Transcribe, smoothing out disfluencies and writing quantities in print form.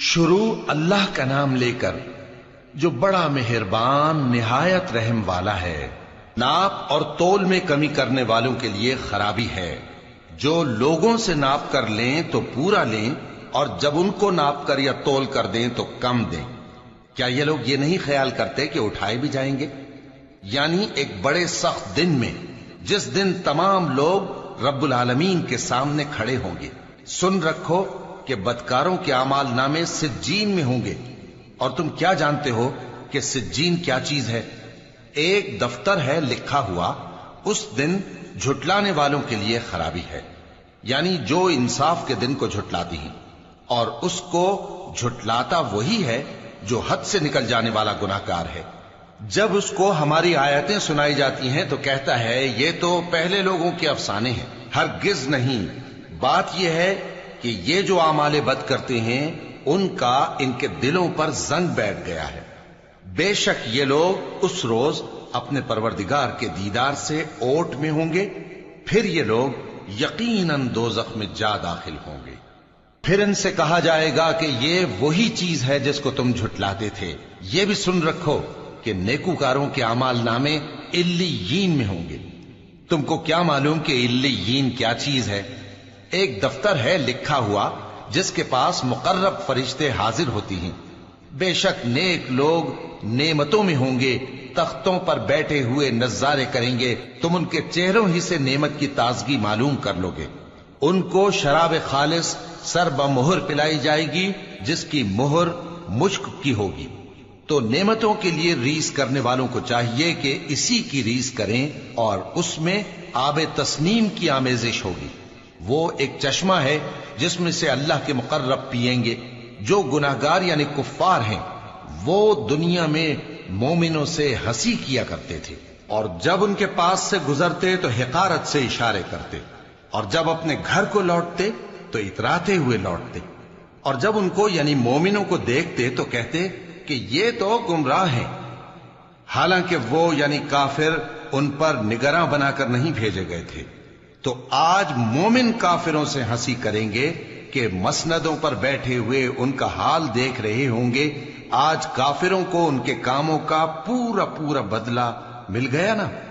شروع اللہ کا نام لے کر جو بڑا مہربان نہایت رحم والا ہے۔ ناپ اور تول میں کمی کرنے والوں کے لیے خرابی ہے۔ جو لوگوں سے ناپ کر لیں تو پورا لیں، اور جب ان کو ناپ کر یا تول کر دیں تو کم دیں۔ کیا یہ لوگ یہ نہیں خیال کرتے کہ اٹھائے بھی جائیں گے؟ یعنی ایک بڑے سخت دن میں، جس دن تمام لوگ رب العالمین کے سامنے کھڑے ہوں گے۔ سن رکھو کہ بدکاروں کے اعمال نامے سجین میں ہوں گے، اور تم کیا جانتے ہو کہ سجین کیا چیز ہے؟ ایک دفتر ہے لکھا ہوا، اس دن جھٹلانے والوں کے لیے خرابی ہے، یعنی جو انصاف کے دن کو جھٹلاتی ہیں، اور اس کو جھٹلاتا وہی ہے جو حد سے نکل جانے والا گناہگار ہے۔ جب اس کو ہماری آیتیں سنائی جاتی ہیں تو کہتا ہے یہ تو پہلے لوگوں کے افسانے ہیں۔ ہرگز نہیں، بات یہ ہے کہ یہ جو اعمال بد کرتے ہیں ان کا ان کے دلوں پر زنگ بیٹھ گیا ہے۔ بے شک یہ لوگ اس روز اپنے پروردگار کے دیدار سے اوٹ میں ہوں گے، پھر یہ لوگ یقیناً دوزخ میں جا داخل ہوں گے۔ پھر ان سے کہا جائے گا کہ یہ وہی چیز ہے جس کو تم جھٹلاتے تھے۔ یہ بھی سن رکھو کہ نیکوکاروں کے اعمال نامے علیین میں ہوں گے۔ تم کو کیا معلوم کہ علیین کیا چیز ہے؟ ایک دفتر ہے لکھا ہوا جس کے پاس مقرب فرشتے حاضر ہوتی ہیں۔ بے شک نیک لوگ نعمتوں میں ہوں گے، تختوں پر بیٹھے ہوئے نظارے کریں گے، تم ان کے چہروں ہی سے نعمت کی تازگی معلوم کر لو گے۔ ان کو شراب خالص سر بمہر پلائی جائے گی جس کی مہر مشک کی ہوگی۔ تو نعمتوں کے لیے ریس کرنے والوں کو چاہیے کہ اسی کی ریس کریں، اور اس میں آب تسنیم کی آمیزش ہوگی۔ وہ ایک چشمہ ہے جس میں سے اللہ کے مقرب پیئیں گے۔ جو گناہگار یعنی کفار ہیں وہ دنیا میں مومنوں سے ہنسی کیا کرتے تھے، اور جب ان کے پاس سے گزرتے تو حقارت سے اشارے کرتے، اور جب اپنے گھر کو لوٹتے تو اتراتے ہوئے لوٹتے، اور جب ان کو یعنی مومنوں کو دیکھتے تو کہتے کہ یہ تو گمراہ ہیں، حالانکہ وہ یعنی کافر ان پر نگراں بنا کر نہیں بھیجے گئے تھے۔ تو آج مومن کافروں سے ہنسی کریں گے کہ مسندوں پر بیٹھے ہوئے ان کا حال دیکھ رہے ہوں گے۔ آج کافروں کو ان کے کاموں کا پورا بدلہ مل گیا نا۔